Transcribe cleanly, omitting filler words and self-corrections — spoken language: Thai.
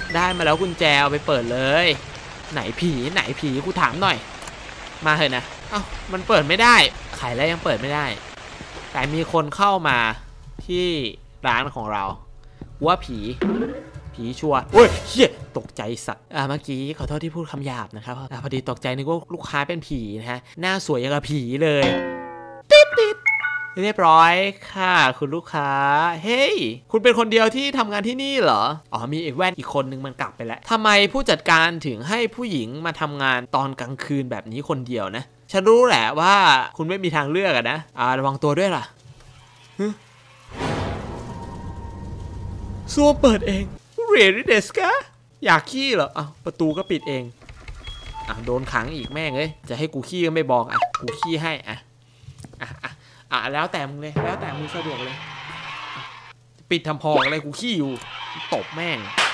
ได้มาแล้วกุญแจเอาไปเปิดเลยไหนผีกูถามหน่อยมาเถอะนะเอ้ามันเปิดไม่ได้ขายแล้วยังเปิดไม่ได้แต่มีคนเข้ามาที่ร้านของเราว่าผีชัวร์โอ้ยเฮียตกใจสัตว์เมื่อกี้ขอโทษที่พูดคำหยาบนะครับพอดีตกใจนึกว่าลูกค้าเป็นผีนะฮะหน้าสวยอย่างกับผีเลยติดเรียบร้อยค่ะคุณลูกค้าเฮ้ยคุณเป็นคนเดียวที่ทำงานที่นี่เหรออ๋อมีอีกแว่นอีกคนนึงมันกลับไปแล้วทำไมผู้จัดการถึงให้ผู้หญิงมาทำงานตอนกลางคืนแบบนี้คนเดียวนะฉันรู้แหละว่าคุณไม่มีทางเลือกนะระวังตัวด้วยล่ะซัวเปิดเองเรดิเดสกะอยากขี้เหรอประตูก็ปิดเองโดนขังอีกแม่งเลยจะให้กูขี้ก็ไม่บอกกูขี้ให้แล้วแต่มึงเลยแล้วแต่มึงสะดวกเลยปิดทำพออะไรกูขี้อยู่ตบแม่ง